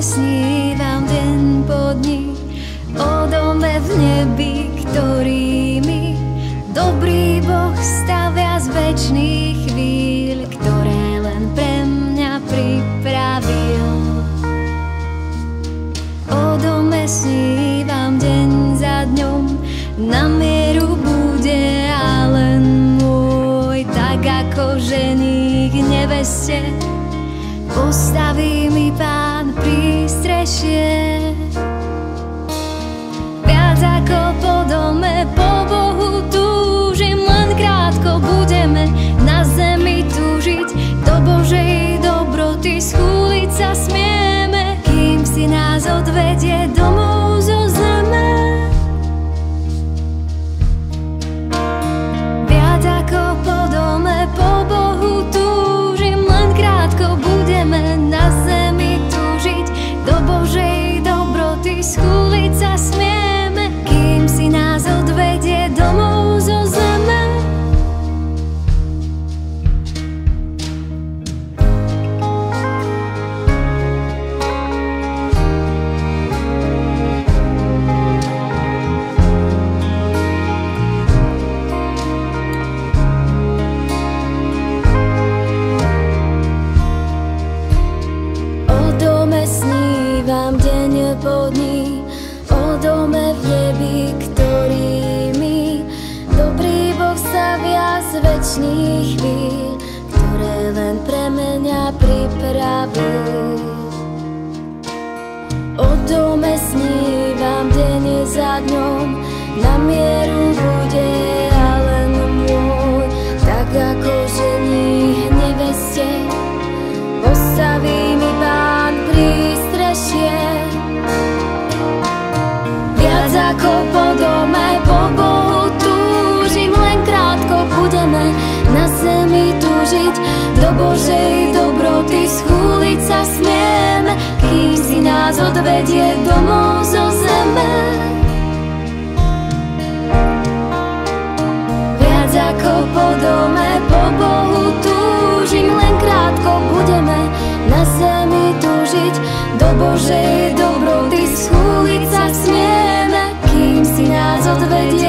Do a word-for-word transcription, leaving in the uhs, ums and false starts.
snívam deň po dni o dome v nebi, ktorý mi dobrý Boh stavia z večných chvíľ, ktoré len pre mňa pripravil. O dome snívam deň za dňom, na mieru bude a len môj, tak ako ženík neveste postaví mi Pán prístrešie. Viac ako po dome, po Bohu túžim, len krátko budeme na zemi túžiť, do Božej dobroty schúliť sa smieme, kým si nás odvedie domov zo zeme. Viac ako po dome, po Bohu túžim, len krátko budeme na zemi túžiť, do Božej dobroty schúliť sa smieme, kým si nás odvedie domov zo zeme. Snívam deň po dni o dome v nebi, ktorý mi dobrý Boh stavia z večných chvíľ, ktoré len pre mňa pripravil. O dome snívam deň za dňom, na mieru bude a len môj, tak ako ženích neveste postaví mi Pán prístrešie. Viac ako po dome, po Bohu túžim, len krátko budeme na zemi túžiť, do Božej dobroty schúliť sa smieme, kým si nás odvedie domov zo zeme. Viac ako po dome, po Bohu túžim, len krátko budeme na zemi túžiť, do Božej dobroty schúliť sa smieme, kým si nás odvedie